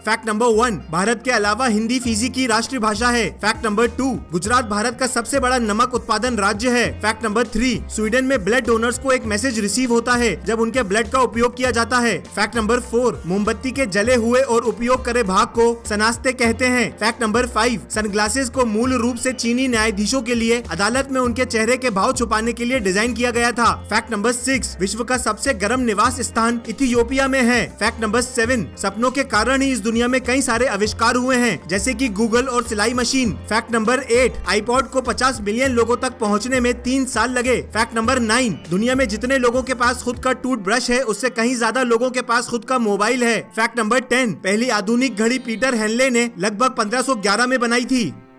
Fact number 1, Bharat के अलावा Hindi Fiji की राष्ट्रीय भाषा है। फैक्ट नंबर 2, गुजरात भारत का सबसे बड़ा नमक उत्पादन राज्य है। फैक्ट नंबर 3, स्वीडन में ब्लड डोनर्स को एक मैसेज रिसीव होता है जब उनके ब्लड का उपयोग किया जाता है। फैक्ट नंबर 4, मोमबत्ती के जले हुए और उपयोग करे भाग को सनास्ते कहते हैं। फैक्ट नंबर 5, सनग्लासेस को मूल रूप से चीनी न्यायाधीशों के लिए अदालत में उनके चेहरे के भाव छुपाने के लिए डिजाइन किया गया था। फैक्ट नंबर 6, विश्व का सबसे गर्म निवास स्थान इथियोपिया में है। फैक्ट नंबर 7, सपनों के कारण ही इस दुनिया में कई सारे आविष्कार हुए हैं, जैसे कि गूगल और सिलाई मशीन। फैक्ट नंबर 8, आईपॉड को 50 मिलियन लोगों तक पहुंचने में 3 साल लगे। फैक्ट नंबर 9, दुनिया में जितने लोगों के पास खुद का टूथब्रश है उससे कहीं ज्यादा लोगों के पास खुद का मोबाइल है। फैक्ट नंबर 10, पहली आधुनिक घड़ी पीटर हेनले ने लगभग 1511 में बनाई थी।